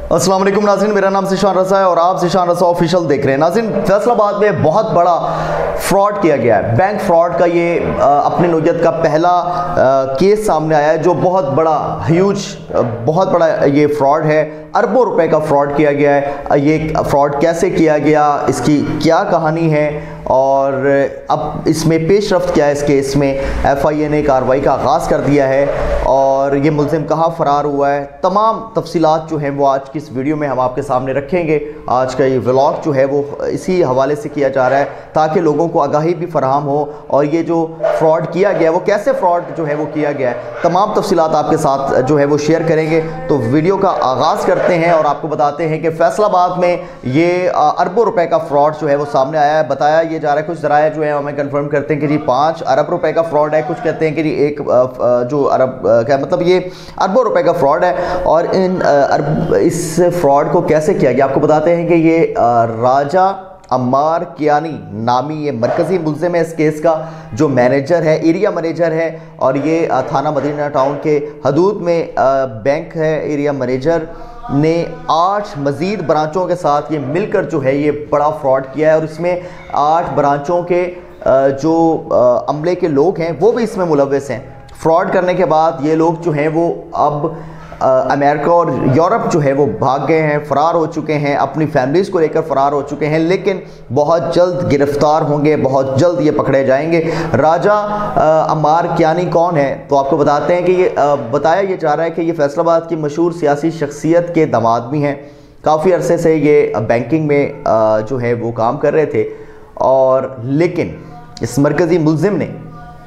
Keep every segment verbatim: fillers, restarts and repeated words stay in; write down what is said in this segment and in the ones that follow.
अस्सलाम वालेकुम नाज़रीन, मेरा नाम ज़ीशान रज़ा है और आप ज़ीशान रज़ा ऑफिशियल देख रहे हैं। नाज़रीन, फैसलाबाद में बहुत बड़ा फ्रॉड किया गया है। बैंक फ्रॉड का ये आ, अपनी नौयत का पहला आ, केस सामने आया है जो बहुत बड़ा ह्यूज बहुत बड़ा ये फ्रॉड है। अरबों रुपए का फ्रॉड किया गया है। ये फ्रॉड कैसे किया गया, इसकी क्या कहानी है और अब इसमें पेशरफ्त क्या है। इस केस में एफ आई ए ने कार्रवाई का आगाज़ कर दिया है और ये मुल्ज़िम कहाँ फ़रार हुआ है, तमाम तफसीलात जो हैं वो आज की इस वीडियो में हम आपके सामने रखेंगे। आज का ये व्लॉग जो है वो इसी हवाले से किया जा रहा है ताकि लोगों को आगाही भी फराहम हो और ये जो फ्रॉड किया गया वो कैसे फ्रॉड जो है वो किया गया है, तमाम तफसीलात आपके साथ जो है वो शेयर करेंगे। तो वीडियो का आगाज़ करते हैं और आपको बताते हैं कि फैसलाबाद में ये अरबों रुपए का फ्रॉड जो है वो सामने आया है। बताया ये जा रहा है, कुछ ज़राए जो है हमें कंफर्म करते हैं कि जी पाँच अरब रुपए का फ्रॉड है, कुछ कहते हैं कि जी एक जो अरब क्या मतलब ये अरबों रुपए का फ्रॉड है। और इन अरब इस फ्रॉड को कैसे किया गया आपको बताते हैं कि ये राजा अम्मार कियानी नामी ये मरकज़ी मुल्ज़िम है इस केस का, जो मैनेजर है, एरिया मैनेजर है और ये थाना मदीना टाउन के हदूद में बैंक है। एरिया मैनेजर ने आठ मज़ीद ब्रांचों के साथ ये मिलकर जो है ये बड़ा फ्रॉड किया है और इसमें आठ ब्रांचों के जो अमले के लोग हैं वो भी इसमें मुलव्वस हैं। फ्रॉड करने के बाद ये लोग जो हैं वो अब अमेरिका और यूरोप जो है वो भाग गए हैं, फ़रार हो चुके हैं, अपनी फैमिलीज़ को लेकर फ़रार हो चुके हैं, लेकिन बहुत जल्द गिरफ़्तार होंगे, बहुत जल्द ये पकड़े जाएंगे। राजा अम्मार कियानी कौन है तो आपको बताते हैं कि ये बताया ये जा रहा है कि ये फैसलाबाद की मशहूर सियासी शख्सियत के दामाद भी हैं। काफ़ी अरसे से ये बैंकिंग में जो है वो काम कर रहे थे और लेकिन इस मरकज़ी मुल्ज़िम ने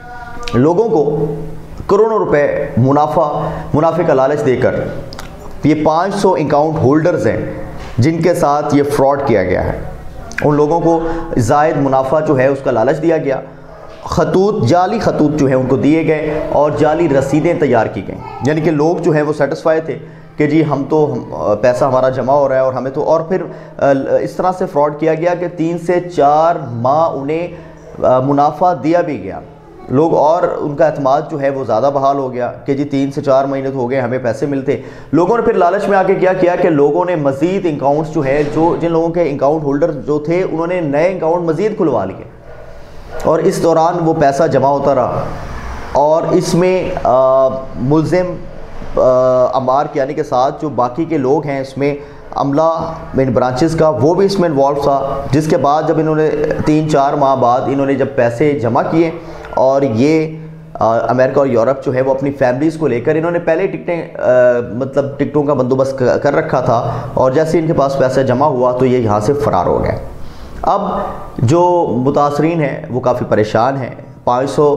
लोगों को करोड़ों रुपए मुनाफा मुनाफे का लालच देकर ये पाँच सौ अकाउंट होल्डर्स हैं जिनके साथ ये फ्रॉड किया गया है, उन लोगों को ज़ायद मुनाफा जो है उसका लालच दिया गया। खतूत जाली खतूत जो है उनको दिए गए और जाली रसीदें तैयार की गई, यानी कि लोग जो है वो सेटिस्फाई थे कि जी हम तो हम, पैसा हमारा जमा हो रहा है और हमें तो। और फिर इस तरह से फ्रॉड किया गया कि तीन से चार माह उन्हें मुनाफा दिया भी गया लोग और उनका एतमाद जो है वो ज़्यादा बहाल हो गया कि जी तीन से चार महीने तो हो गए हमें पैसे मिलते। लोगों ने फिर लालच में आके क्या किया कि लोगों ने मज़ीद अकाउंट्स जो है जो जिन लोगों के अकाउंट होल्डर जो थे उन्होंने नए अकाउंट मज़ीद खुलवा लिए और इस दौरान वो पैसा जमा होता रहा। और इसमें मुल्ज़िम अम्मार कियानी के साथ जो बाकी के लोग हैं इसमें अमला इन ब्रांचेस का वो भी इसमें इन्वॉल्व था, जिसके बाद जब इन्होंने तीन चार माह बाद इन्होंने जब पैसे जमा किए और ये अमेरिका और यूरोप जो है वो अपनी फैमिलीज़ को लेकर इन्होंने पहले टिकटें मतलब टिकटों का बंदोबस्त कर रखा था और जैसे इनके पास पैसा जमा हुआ तो ये यहाँ से फ़रार हो गए। अब जो मुतासरीन हैं वो काफ़ी परेशान हैं। पाँच सौ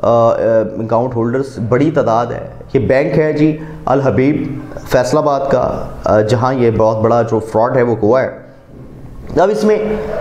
अकाउंट होल्डर्स बड़ी तादाद है। ये बैंक है जी अल हबीब फैसलाबाद का, जहाँ ये बहुत बड़ा जो फ्रॉड है वो हुआ है। अब इसमें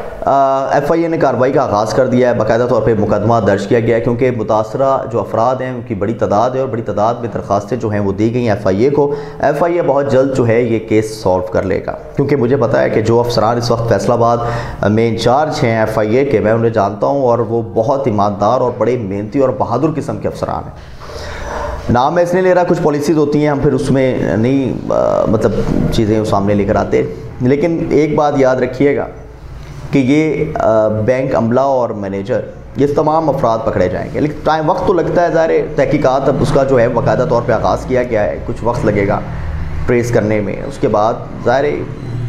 एफ आई ए ने कार्रवाई का आगाज़ कर दिया है, बाकायदा तौर पे मुकदमा दर्ज किया गया है क्योंकि मुतासरा जो अफराद हैं उनकी बड़ी तादाद है और बड़ी तादाद में दरख्वास्तें जो हैं वो दी गई हैं एफ आई ए को। एफ आई ए बहुत जल्द जो है ये केस सॉल्व कर लेगा क्योंकि मुझे पता है कि जो अफसरान इस वक्त फैसलाबाद में इंचार्ज हैं एफ आई ए के, मैं उन्हें जानता हूँ और वो बहुत ईमानदार और बड़े मेहनती और बहादुर किस्म के अफसरान हैं। नाम मैं इसलिए ले रहा, कुछ पॉलिसीज़ होती हैं हम फिर उसमें नहीं आ, मतलब चीज़ें सामने लेकर आते, लेकिन एक बात याद रखिएगा कि ये बैंक अमला और मैनेजर ये तमाम अफराद पकड़े जाएंगे, लेकिन टाइम वक्त तो लगता है। ज़ाहिर तहकीकात अब उसका जो है बाकायदा तौर पे आगाज़ किया गया है, कुछ वक्त लगेगा ट्रेस करने में। उसके बाद ज़ाहिर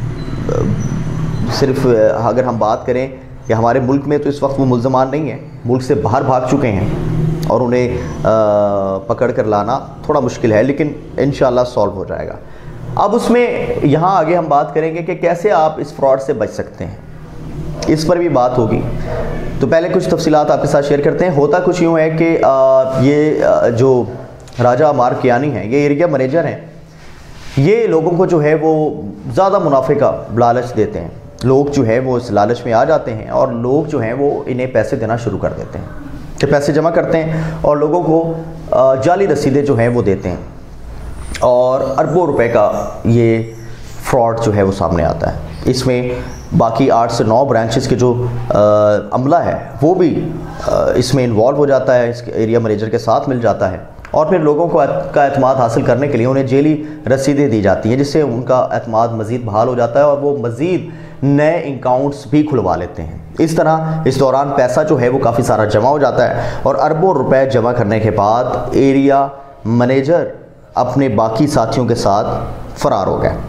सिर्फ अगर हम बात करें कि हमारे मुल्क में तो इस वक्त वो मुल्ज़मान नहीं है, मुल्क से बाहर भाग चुके हैं और उन्हें पकड़ कर लाना थोड़ा मुश्किल है, लेकिन इंशाअल्लाह सॉल्व हो जाएगा। अब उसमें यहाँ आगे हम बात करेंगे कि कैसे आप इस फ्रॉड से बच सकते हैं, इस पर भी बात होगी। तो पहले कुछ तफसीलात आपके साथ शेयर करते हैं। होता कुछ यूँ है कि ये आ, जो राजा अम्मार कियानी हैं ये एरिया मैनेजर हैं, ये लोगों को जो है वो ज़्यादा मुनाफे का लालच देते हैं। लोग जो है वो इस लालच में आ जाते हैं और लोग जो हैं वो इन्हें पैसे देना शुरू कर देते हैं कि पैसे जमा करते हैं और लोगों को जाली रसीदें जो हैं वो देते हैं और अरबों रुपए का ये फ्रॉड जो है वो सामने आता है। इसमें बाकी आठ से नौ ब्रांचेस के जो आ, अमला है वो भी आ, इसमें इन्वॉल्व हो जाता है, इस एरिया मैनेजर के साथ मिल जाता है اور پھر لوگوں کو کا اعتماد حاصل کرنے کے لیے انہیں جیلی رسیدیں دی جاتی ہیں، جس سے ان کا اعتماد مزید بحال ہو جاتا ہے اور وہ مزید نئے اکاؤنٹس بھی کھلوا لیتے ہیں۔ اس طرح اس دوران پیسہ جو ہے وہ کافی سارا جمع ہو جاتا ہے اور اربوں روپے جمع کرنے کے بعد ایریا مینیجر اپنے باقی ساتھیوں کے ساتھ فرار ہو گئے۔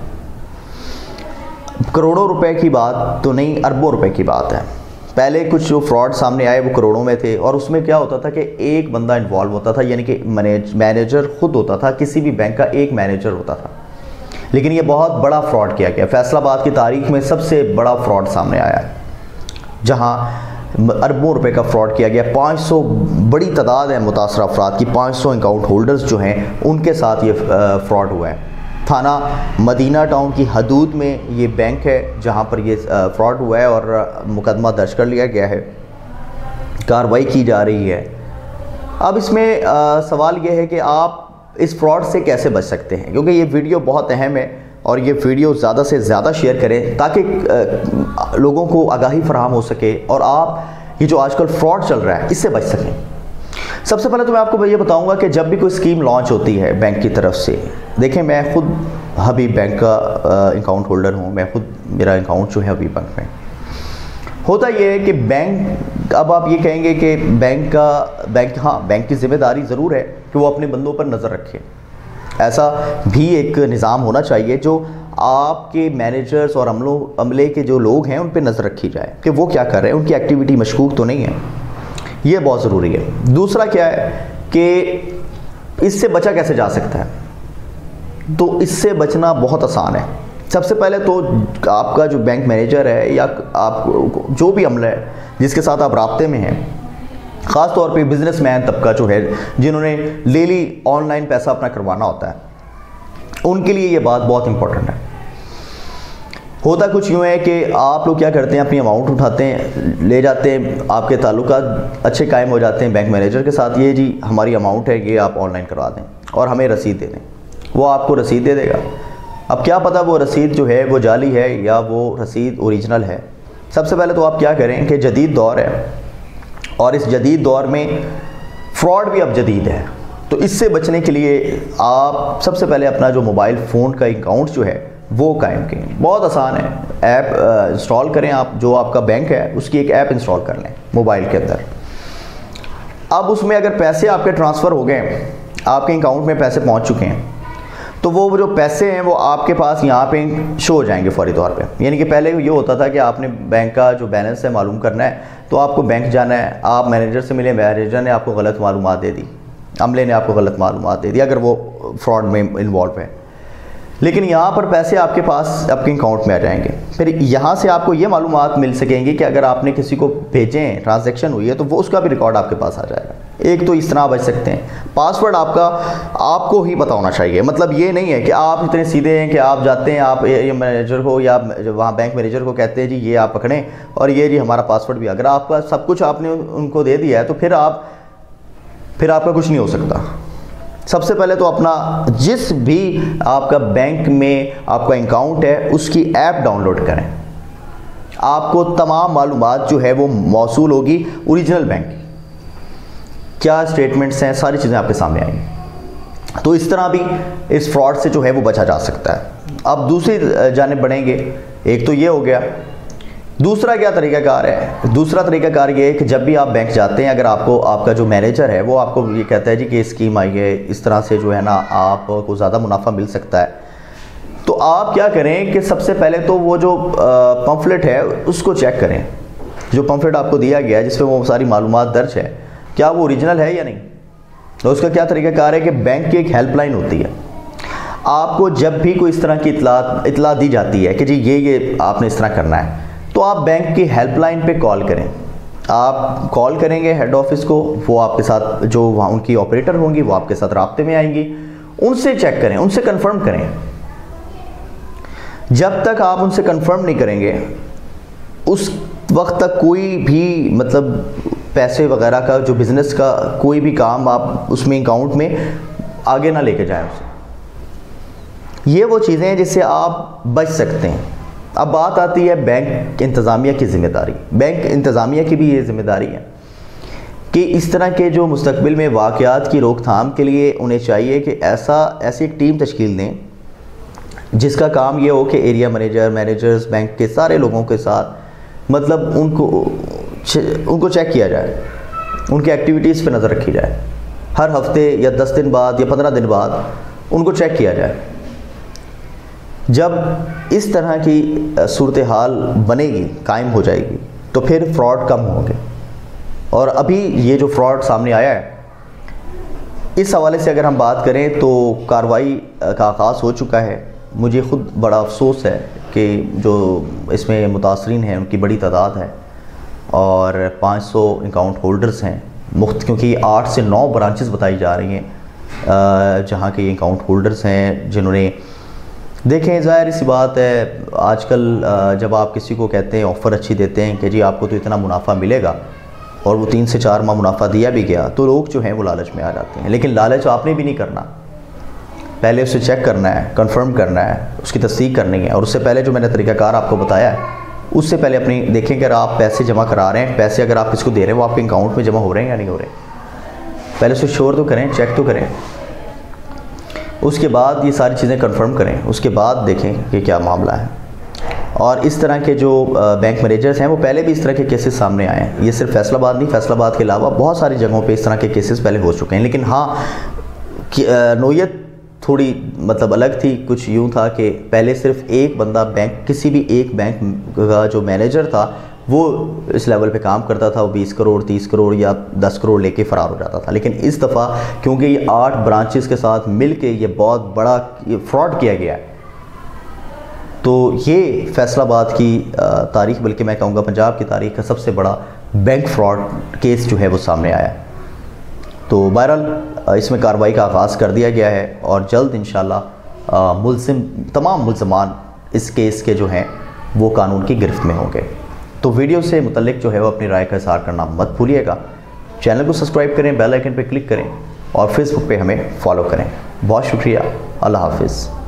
کروڑوں روپے کی بات تو نہیں، اربوں روپے کی بات ہے۔ پہلے کچھ جو فراڈ سامنے آئے وہ کروڑوں میں تھے، اور اس میں کیا ہوتا تھا کہ ایک بندہ انوالو ہوتا تھا، یعنی کہ مینیجر خود ہوتا تھا، کسی بھی بینک کا ایک مینیجر ہوتا تھا۔ لیکن یہ بہت بڑا فراڈ کیا گیا، فیصل آباد کی تاریخ میں سب سے بڑا فراڈ سامنے آیا ہے، جہاں اربوں روپے کا فراڈ کیا گیا۔ پانچ سو بڑی تعداد ہے متاثرہ افراد کی، پانچ سو اکاؤنٹ ہولڈرز جو ہیں ان کے ساتھ یہ فراڈ ہوا ہے۔ تھانہ مدینہ ٹاؤن کی حدود میں یہ بینک ہے جہاں پر یہ فراڈ ہوا ہے اور مقدمہ درج کر لیا گیا ہے، کارروائی کی جا رہی ہے۔ اب اس میں سوال یہ ہے کہ آپ اس فراڈ سے کیسے بچ سکتے ہیں، کیونکہ یہ ویڈیو بہت اہم ہے اور یہ ویڈیو زیادہ سے زیادہ شیئر کریں تاکہ لوگوں کو آگاہی فراہم ہو سکے اور آپ یہ جو آج کل فراڈ چل رہا ہے اس سے بچ سکیں۔ سب سے پہلے تو میں آپ کو یہ بتاؤں گا کہ جب بھی کوئی اسکیم لانچ ہوتی ہے بینک کی طرف سے، دیکھیں میں خود حبیب بینک کا اکاؤنٹ ہولڈر ہوں، میں خود میرا اکاؤنٹ جو ہے حبیب بینک میں، ہوتا یہ ہے کہ بینک، اب آپ یہ کہیں گے کہ بینک کا بینک ہاں بینک کی ذمہ داری ضرور ہے کہ وہ اپنے بندوں پر نظر رکھے، ایسا بھی ایک نظام ہونا چاہیے جو آپ کے مینیجرز اور عملوں عملے کے جو لوگ ہیں ان پہ نظر رکھی جائے کہ وہ کیا کر رہے ہیں، ان کی ایکٹیویٹی مشکوک تو نہیں ہے، یہ بہت ضروری ہے۔ دوسرا کیا ہے کہ اس سے بچا کیسے جا سکتا ہے، تو اس سے بچنا بہت آسان ہے۔ سب سے پہلے تو آپ کا جو بینک مینیجر ہے یا آپ جو بھی عملہ ہے جس کے ساتھ آپ رابطے میں ہیں، خاص طور پہ بزنس مین طبقہ جو ہے جنہوں نے ڈیلی آن لائن پیسہ اپنا کروانا ہوتا ہے، ان کے لیے یہ بات بہت امپورٹنٹ ہے۔ ہوتا کچھ یوں ہے کہ آپ لوگ کیا کرتے ہیں، اپنی اماؤنٹ اٹھاتے ہیں، لے جاتے ہیں، آپ کے تعلقات اچھے قائم ہو جاتے ہیں بینک مینیجر کے ساتھ، یہ جی ہماری اماؤنٹ ہے یہ آپ آن لائن کروا دیں اور ہمیں رسید دے دیں، وہ آپ کو رسید دے دے گا۔ اب کیا پتہ وہ رسید جو ہے وہ جعلی ہے یا وہ رسید اوریجنل ہے۔ سب سے پہلے تو آپ کیا کریں کہ جدید دور ہے اور اس جدید دور میں فراڈ بھی اب جدید ہے، تو اس سے بچنے کے لیے آپ سب سے پہلے اپنا جو موبائل فون کا اکاؤنٹ جو ہے وہ قائم کریں۔ بہت آسان ہے، ایپ انسٹال کریں، آپ جو آپ کا بینک ہے اس کی ایک ایپ انسٹال کر لیں موبائل کے اندر۔ اب اس میں اگر پیسے آپ کے ٹرانسفر ہو گئے، آپ کے اکاؤنٹ میں پیسے پہنچ چکے ہیں، تو وہ جو پیسے ہیں وہ آپ کے پاس یہاں پہ شو ہو جائیں گے فوری طور پہ۔ یعنی کہ پہلے یہ ہوتا تھا کہ آپ نے بینک کا جو بیلنس ہے معلوم کرنا ہے تو آپ کو بینک جانا ہے، آپ مینیجر سے ملے، مینیجر نے آپ کو غلط معلومات دے دی، عملے نے آپ کو غلط معلومات دے دی اگر وہ فراڈ میں انوالو ہے۔ لیکن یہاں پر پیسے آپ کے پاس آپ کے اکاؤنٹ میں آ جائیں گے، پھر یہاں سے آپ کو یہ معلومات مل سکیں گی کہ اگر آپ نے کسی کو بھیجے ہیں، ٹرانزیکشن ہوئی ہے، تو وہ اس کا بھی ریکارڈ آپ کے پاس آ جائے گا۔ ایک تو اس طرح بچ سکتے ہیں۔ پاسورڈ آپ کا آپ کو ہی پتہ ہونا چاہیے، مطلب یہ نہیں ہے کہ آپ اتنے سیدھے ہیں کہ آپ جاتے ہیں، آپ مینیجر کو یا وہاں بینک مینیجر کو کہتے ہیں جی یہ آپ پکڑیں اور یہ جی ہمارا پاسورڈ بھی، اگر آپ کا سب کچھ آپ نے ان کو دے دیا ہے تو پھر آپ پھر آپ کا کچھ نہیں ہو سکتا۔ سب سے پہلے تو اپنا جس بھی آپ کا بینک میں آپ کا اکاؤنٹ ہے اس کی ایپ ڈاؤن لوڈ کریں، آپ کو تمام معلومات جو ہے وہ موصول ہوگی اوریجنل بینک کی، کیا اسٹیٹمنٹس ہیں، ساری چیزیں آپ کے سامنے آئیں گی، تو اس طرح بھی اس فراڈ سے جو ہے وہ بچا جا سکتا ہے۔ اب دوسری جانب بڑھیں گے، ایک تو یہ ہو گیا، دوسرا کیا طریقہ کار ہے؟ دوسرا طریقہ کار یہ ہے کہ جب بھی آپ بینک جاتے ہیں، اگر آپ کو آپ کا جو مینیجر ہے وہ آپ کو یہ کہتا ہے جی کہ اسکیم آئی ہے، اس طرح سے جو ہے نا آپ کو زیادہ منافع مل سکتا ہے، تو آپ کیا کریں کہ سب سے پہلے تو وہ جو پمفلٹ ہے اس کو چیک کریں، جو پمفلٹ آپ کو دیا گیا ہے جس پہ وہ ساری معلومات درج ہے، کیا وہ اوریجنل ہے یا نہیں۔ تو اس کا کیا طریقہ کار ہے کہ بینک کی ایک ہیلپ لائن ہوتی ہے، آپ کو جب بھی کوئی اس طرح کی اطلاع اطلاع دی جاتی ہے کہ جی یہ یہ آپ نے اس طرح کرنا ہے، تو آپ بینک کی ہیلپ لائن پہ کال کریں، آپ کال کریں گے ہیڈ آفس کو، وہ آپ کے ساتھ جو وہاں ان کی آپریٹر ہوں گی وہ آپ کے ساتھ رابطے میں آئیں گی، ان سے چیک کریں، ان سے کنفرم کریں۔ جب تک آپ ان سے کنفرم نہیں کریں گے اس وقت تک کوئی بھی مطلب پیسے وغیرہ کا جو بزنس کا کوئی بھی کام آپ اس میں اکاؤنٹ میں آگے نہ لے کے جائیں اسے۔ یہ وہ چیزیں ہیں جس سے آپ بچ سکتے ہیں۔ اب بات آتی ہے بینک انتظامیہ کی ذمہ داری۔ بینک انتظامیہ کی بھی یہ ذمہ داری ہے کہ اس طرح کے جو مستقبل میں واقعات کی روک تھام کے لیے انہیں چاہیے کہ ایسا ایسی ایک ٹیم تشکیل دیں جس کا کام یہ ہو کہ ایریا مینیجر مینیجرز بینک کے سارے لوگوں کے ساتھ مطلب ان کو ان کو چیک کیا جائے، ان کی ایکٹیویٹیز پہ نظر رکھی جائے، ہر ہفتے یا دس دن بعد یا پندرہ دن بعد ان کو چیک کیا جائے۔ جب اس طرح کی صورتحال بنے گی، قائم ہو جائے گی، تو پھر فراڈ کم ہوں گے۔ اور ابھی یہ جو فراڈ سامنے آیا ہے اس حوالے سے اگر ہم بات کریں تو کارروائی کا آغاز ہو چکا ہے۔ مجھے خود بڑا افسوس ہے کہ جو اس میں متاثرین ہیں ان کی بڑی تعداد ہے اور پانچ سو اکاؤنٹ ہولڈرز ہیں مخت، کیونکہ آٹھ سے نو برانچز بتائی جا رہی ہیں جہاں کے اکاؤنٹ ہولڈرز ہیں جنہوں نے دیکھیں، ظاہر سی بات ہے آج کل جب آپ کسی کو کہتے ہیں آفر اچھی دیتے ہیں کہ جی آپ کو تو اتنا منافع ملے گا اور وہ تین سے چار ماہ منافع دیا بھی گیا، تو لوگ جو ہیں وہ لالچ میں آ جاتے ہیں۔ لیکن لالچ آپ نے بھی نہیں کرنا، پہلے اسے چیک کرنا ہے، کنفرم کرنا ہے، اس کی تصدیق کرنی ہے، اور اس سے پہلے جو میں نے طریقہ کار آپ کو بتایا ہے اس سے پہلے اپنی دیکھیں کہ اگر آپ پیسے جمع کرا رہے ہیں، پیسے اگر آپ کس کو دے رہے ہیں وہ آپ کے اکاؤنٹ میں جمع ہو رہے ہیں یا نہیں ہو رہے ہیں، پہلے اسے شور تو کریں، چیک تو کریں، اس کے بعد یہ ساری چیزیں کنفرم کریں، اس کے بعد دیکھیں کہ کیا معاملہ ہے۔ اور اس طرح کے جو بینک مینیجرز ہیں وہ پہلے بھی اس طرح کے کیسز سامنے آئے ہیں، یہ صرف فیصل آباد نہیں، فیصل آباد کے علاوہ بہت ساری جگہوں پہ اس طرح کے کیسز پہلے ہو چکے ہیں۔ لیکن ہاں نوعیت تھوڑی مطلب الگ تھی، کچھ یوں تھا کہ پہلے صرف ایک بندہ بینک کسی بھی ایک بینک کا جو مینیجر تھا وہ اس لیول پہ کام کرتا تھا، وہ بیس کروڑ تیس کروڑ یا دس کروڑ لے کے فرار ہو جاتا تھا۔ لیکن اس دفعہ کیونکہ یہ آٹھ برانچز کے ساتھ مل کے یہ بہت بڑا فراڈ کیا گیا ہے، تو یہ فیصل آباد کی تاریخ، بلکہ میں کہوں گا پنجاب کی تاریخ کا سب سے بڑا بینک فراڈ کیس جو ہے وہ سامنے آیا ہے۔ تو بہرحال اس میں کارروائی کا آغاز کر دیا گیا ہے اور جلد انشاءاللہ ملزم تمام ملزمان اس کیس کے جو ہیں وہ قانون کی گرفت میں ہوں گے۔ تو ویڈیو سے متعلق جو ہے وہ اپنی رائے کا اظہار کرنا مت بھولیے گا، چینل کو سبسکرائب کریں، بیل آئیکن پہ کلک کریں اور فیس بک پہ ہمیں فالو کریں۔ بہت شکریہ، اللہ حافظ۔